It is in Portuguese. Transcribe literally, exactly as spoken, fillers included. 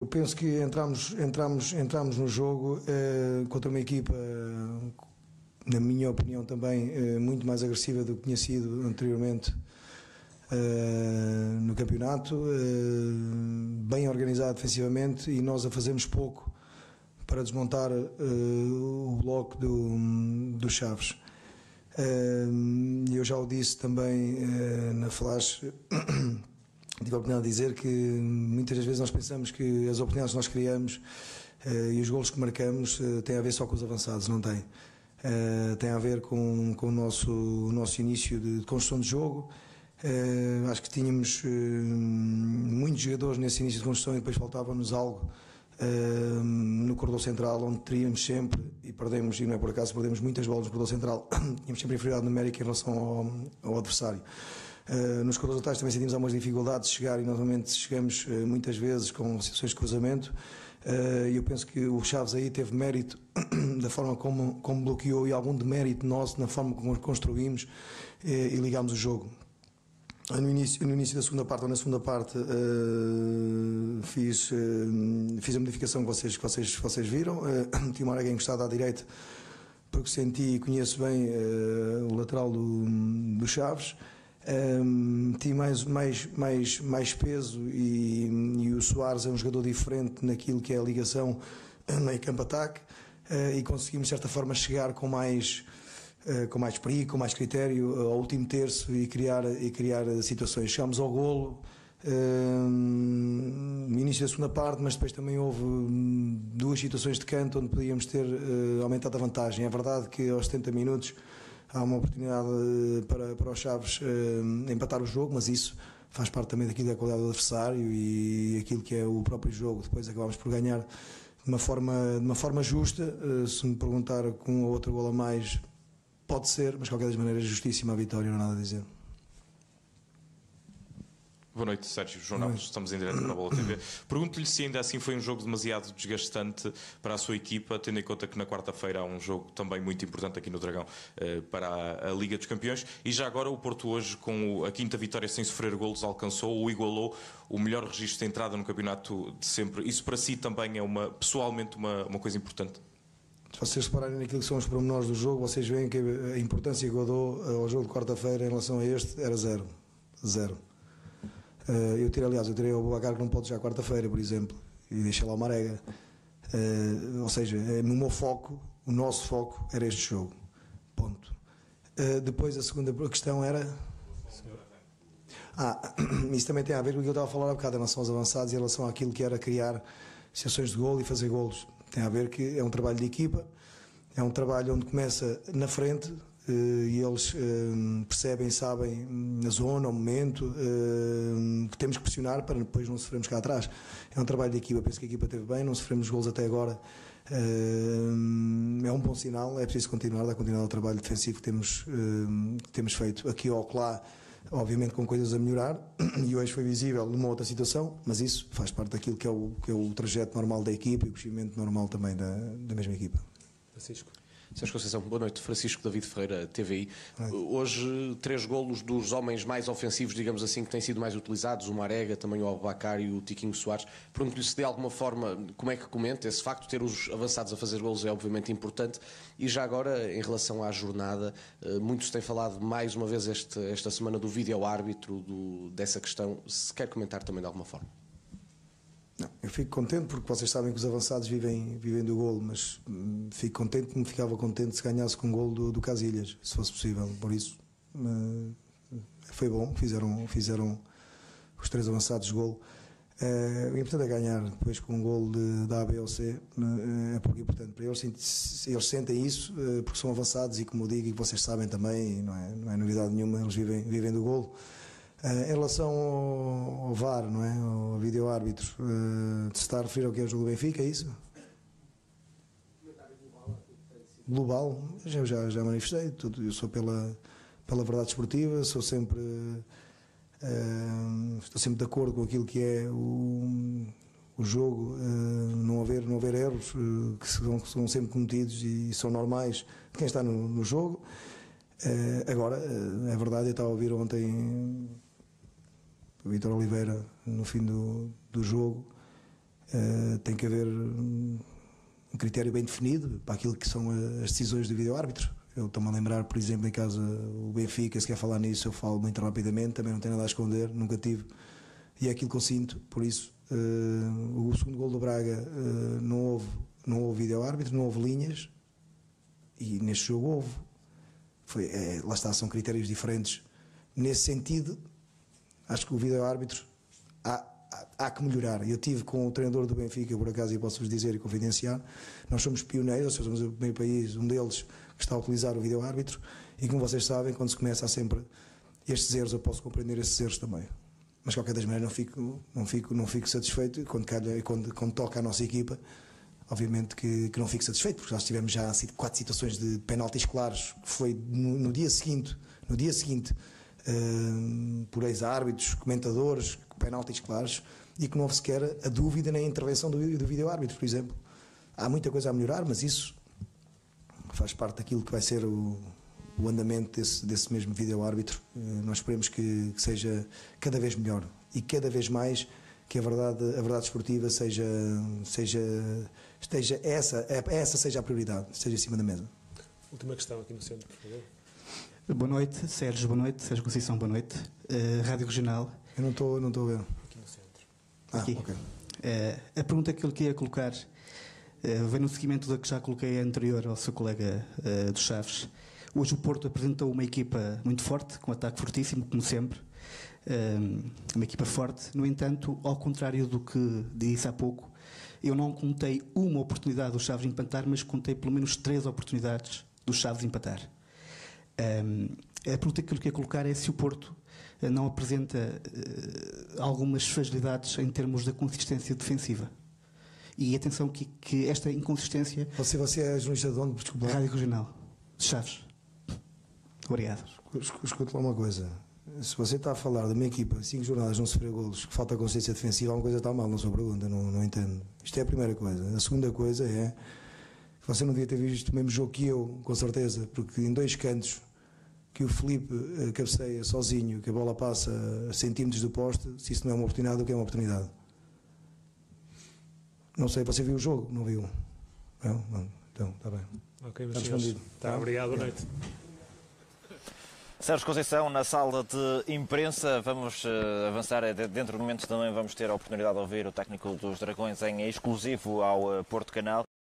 Eu penso que entramos, entramos, entramos no jogo eh, contra uma equipa, na minha opinião também, eh, muito mais agressiva do que tinha sido anteriormente eh, no campeonato, eh, bem organizado defensivamente, e nós a fazemos pouco para desmontar eh, o bloco do, do Chaves. E eu já o disse também eh, na flash. Tive a oportunidade de dizer que muitas das vezes nós pensamos que as oportunidades que nós criamos uh, e os golos que marcamos uh, têm a ver só com os avançados. Não tem. Uh, tem a ver com, com o, nosso, o nosso início de, de construção de jogo. Uh, acho que tínhamos uh, muitos jogadores nesse início de construção e depois faltava-nos algo uh, no corredor central, onde teríamos sempre, e perdemos, e não é por acaso, perdemos muitas bolas no corredor central, tínhamos sempre inferioridade numérica em relação ao, ao adversário. Uh, nos corredores laterais também sentimos algumas dificuldades de chegar, e novamente chegamos uh, muitas vezes com situações de cruzamento, e uh, eu penso que o Chaves aí teve mérito da forma como, como bloqueou, e algum demérito nosso na forma como construímos uh, e ligámos o jogo. Uh, no, início, no início da segunda parte, ou na segunda parte, uh, fiz, uh, fiz a modificação que vocês, que vocês, que vocês viram. Uh, tinha uma área encostada à direita, porque senti e conheço bem uh, o lateral do, do Chaves. Um, tinha mais, mais, mais, mais peso, e, e o Soares é um jogador diferente naquilo que é a ligação meio campo-ataque, uh, e conseguimos de certa forma chegar com mais, uh, com mais perigo, com mais critério uh, ao último terço, e criar, e criar situações. Chegámos ao golo uh, no início da segunda parte, mas depois também houve duas situações de canto onde podíamos ter uh, aumentado a vantagem. É verdade que aos setenta minutos há uma oportunidade para, para os Chaves uh, empatar o jogo, mas isso faz parte também daquilo que é a qualidade do adversário e aquilo que é o próprio jogo. Depois acabámos por ganhar de uma forma, de uma forma justa. Uh, se me perguntar com um ou outro gol a mais, pode ser, mas de qualquer das maneiras justíssima a vitória, não há nada a dizer. Boa noite, Sérgio. João Naves, estamos em direto para a Bola T V. Pergunto-lhe se ainda assim foi um jogo demasiado desgastante para a sua equipa, tendo em conta que na quarta-feira há um jogo também muito importante aqui no Dragão para a Liga dos Campeões, e já agora o Porto hoje, com a quinta vitória sem sofrer golos, alcançou ou igualou o melhor registro de entrada no campeonato de sempre. Isso para si também é uma, pessoalmente uma, uma coisa importante? Se vocês repararem naquilo que são os pormenores do jogo, vocês veem que a importância que eu dou ao jogo de quarta-feira em relação a este era zero. Zero. Uh, eu tirei, aliás, eu tirei o Abubacar, que não pode jogar quarta-feira, por exemplo, e deixei lá o Marega. Uh, ou seja, no meu foco, o nosso foco era este jogo. Ponto. Uh, depois a segunda questão era. Ah, isso também tem a ver com o que eu estava a falar há bocado em relação aos avançados e em relação àquilo que era criar situações de golo e fazer golos. Tem a ver que é um trabalho de equipa, é um trabalho onde começa na frente. Uh, e eles uh, percebem, sabem na zona, ao momento uh, que temos que pressionar para depois não sofrermos cá atrás. É um trabalho de equipa, penso que a equipa esteve bem, não sofremos golos até agora, uh, é um bom sinal. É preciso continuar, dar continuidade ao trabalho defensivo que temos, uh, que temos feito aqui ou lá, obviamente com coisas a melhorar, e hoje foi visível numa outra situação, mas isso faz parte daquilo que é o, que é o trajeto normal da equipa e o crescimento normal também da, da mesma equipa. Francisco. Sérgio Conceição, boa noite. Francisco David Ferreira, T V I. Hoje, três golos dos homens mais ofensivos, digamos assim, que têm sido mais utilizados, o Marega, também o Abubacar e o Tiquinho Soares. Pergunto-lhe se de alguma forma, como é que comenta esse facto, ter os avançados a fazer golos é obviamente importante, e já agora, em relação à jornada, muito se tem falado mais uma vez este, esta semana do vídeo-árbitro, do, dessa questão, se quer comentar também de alguma forma. Não, eu fico contente porque vocês sabem que os avançados vivem, vivem do golo, mas hum, fico contente como ficava contente se ganhasse com o golo do, do Casilhas, se fosse possível. Por isso hum, foi bom, fizeram, fizeram os três avançados de golo. Uh, o importante é ganhar depois com um golo de, da A, B ou C, uh, é porque é importante para eles. Eles sentem isso uh, porque são avançados, e como eu digo, e vocês sabem também, não é, não é novidade nenhuma, eles vivem, vivem do golo. Uh, em relação ao, ao V A R, não é? Ao vídeo-árbitro, uh, se está a referir ao que é o jogo do Benfica, é isso? Global, eu já, já manifestei, tudo, eu sou pela, pela verdade esportiva, sou sempre, uh, estou sempre de acordo com aquilo que é o, o jogo, uh, não, haver, não haver erros uh, que são, que são sempre cometidos e são normais de quem está no, no jogo. Uh, agora, uh, é verdade, eu estava a ouvir ontem o Vítor Oliveira no fim do, do jogo, Uh, tem que haver um critério bem definido para aquilo que são as decisões do vídeo-árbitro. Eu estou-me a lembrar, por exemplo, em casa o Benfica, se quer falar nisso, eu falo muito rapidamente, também não tenho nada a esconder, nunca tive, e é aquilo que eu sinto, por isso uh, o segundo gol do Braga uh, não houve, não houve vídeo-árbitro, não houve linhas, e neste jogo houve. Foi, é, lá está, são critérios diferentes. Nesse sentido, acho que o vídeo-árbitro há, há, há que melhorar. Eu tive com o treinador do Benfica, por acaso, e posso-vos dizer e confidenciar, nós somos pioneiros, ou seja, somos o primeiro país, um deles, que está a utilizar o vídeo-árbitro, e como vocês sabem, quando se começa há sempre estes erros, eu posso compreender esses erros também. Mas de qualquer das maneiras não fico, não fico, não fico satisfeito, e quando, calha, quando, quando toca a nossa equipa, obviamente que, que não fico satisfeito, porque nós tivemos já quatro situações de penaltis claros, que foi no, no dia seguinte, no dia seguinte, uh, por ex-árbitros, comentadores, penaltis claros, e que não houve sequer a dúvida na intervenção do, do vídeo-árbitro, por exemplo. Há muita coisa a melhorar, mas isso faz parte daquilo que vai ser o, o andamento desse, desse mesmo vídeo-árbitro. Uh, nós esperemos que, que seja cada vez melhor e cada vez mais que a verdade, a verdade esportiva seja, seja, esteja essa, essa seja a prioridade, esteja em cima da mesa. Última questão aqui no centro, por favor. Boa noite, Sérgio, boa noite, Sérgio Conceição, boa noite. Uh, Rádio Regional. Eu não estou não estou a ver. Aqui no centro. Ah, aqui. ok. Uh, a pergunta que eu lhe queria colocar uh, vem no seguimento da que já coloquei anterior ao seu colega uh, dos Chaves. Hoje o Porto apresentou uma equipa muito forte, com um ataque fortíssimo, como sempre. Uma equipa forte. No entanto, ao contrário do que disse há pouco, eu não contei uma oportunidade dos Chaves empatar, mas contei pelo menos três oportunidades dos Chaves empatar. A pergunta que eu lhe quero colocar é se o Porto não apresenta algumas fragilidades em termos da consistência defensiva. E atenção que, que esta inconsistência... Você, você é jornalista de onde? Desculpa. Rádio Regional. Chaves. Obrigado. Escuta lá uma coisa. Se você está a falar de uma equipa, cinco jornadas não sofrer golos, que falta consciência defensiva, alguma coisa está mal na sua pergunta, não, não entendo. Isto é a primeira coisa. A segunda coisa é que você não devia ter visto o mesmo jogo que eu, com certeza, porque em dois cantos que o Felipe cabeceia sozinho, que a bola passa a centímetros do poste, se isso não é uma oportunidade, o que é uma oportunidade? Não sei, você viu o jogo? Não viu? Não? Não. Então, está bem. Ok, meus Está senhores. respondido. Tá, obrigado, boa noite. Sérgio Conceição, na sala de imprensa, vamos uh, avançar. Dentro de momentos também vamos ter a oportunidade de ouvir o técnico dos Dragões em exclusivo ao uh, Porto Canal.